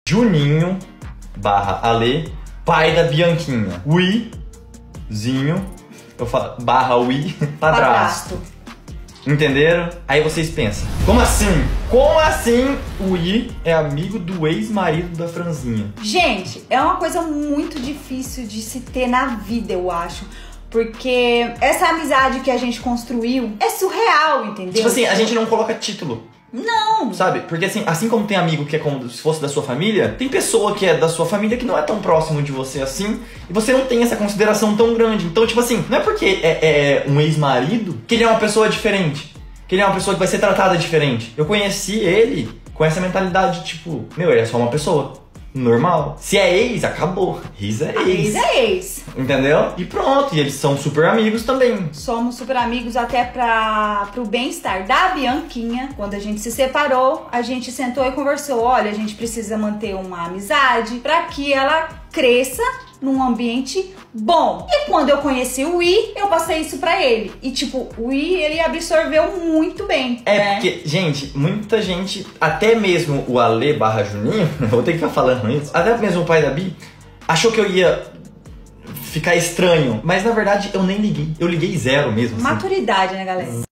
Juninho barra Ale, pai da Bianquinha. Uizinho, eu falo, barra Ui, padrasto. Entenderam? Aí vocês pensam, como assim? Como assim o I é amigo do ex-marido da Franzinha? Gente, é uma coisa muito difícil de se ter na vida, eu acho. Porque essa amizade que a gente construiu é surreal, entendeu? Tipo assim, a gente não coloca título. Não! Sabe? Porque assim como tem amigo que é como se fosse da sua família, tem pessoa que é da sua família que não é tão próximo de você assim, e você não tem essa consideração tão grande. Então, tipo assim, não é porque é um ex-marido que ele é uma pessoa diferente, que ele é uma pessoa que vai ser tratada diferente. Eu conheci ele com essa mentalidade, tipo, meu, ele é só uma pessoa normal. Se é ex, acabou. Ex é ex. Ex é ex. Entendeu? E pronto, e eles são super amigos também. Somos super amigos até pro bem-estar da Bianquinha. Quando a gente se separou, a gente sentou e conversou. Olha, a gente precisa manter uma amizade pra que ela cresça num ambiente bom. E quando eu conheci o I, eu passei isso pra ele. E tipo, o I, ele absorveu muito bem. É, porque, gente, muita gente, até mesmo o Ale barra Juninho, eu vou ter que ficar falando isso, até mesmo o pai da Bi, achou que eu ia ficar estranho. Mas na verdade eu nem liguei. Eu liguei zero mesmo. Assim. Maturidade, né, galera?